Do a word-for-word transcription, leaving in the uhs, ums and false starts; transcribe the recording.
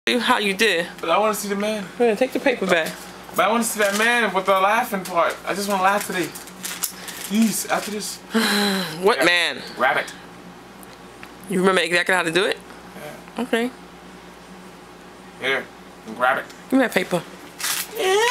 How you did. But I want to see the man. Yeah, take the paper back. But I want to see that man with the laughing part. I just want to laugh today. Please, after this. What yeah. man? Rabbit. You remember exactly how to do it? Yeah. Okay. Here, grab it. Give me that paper. Yeah.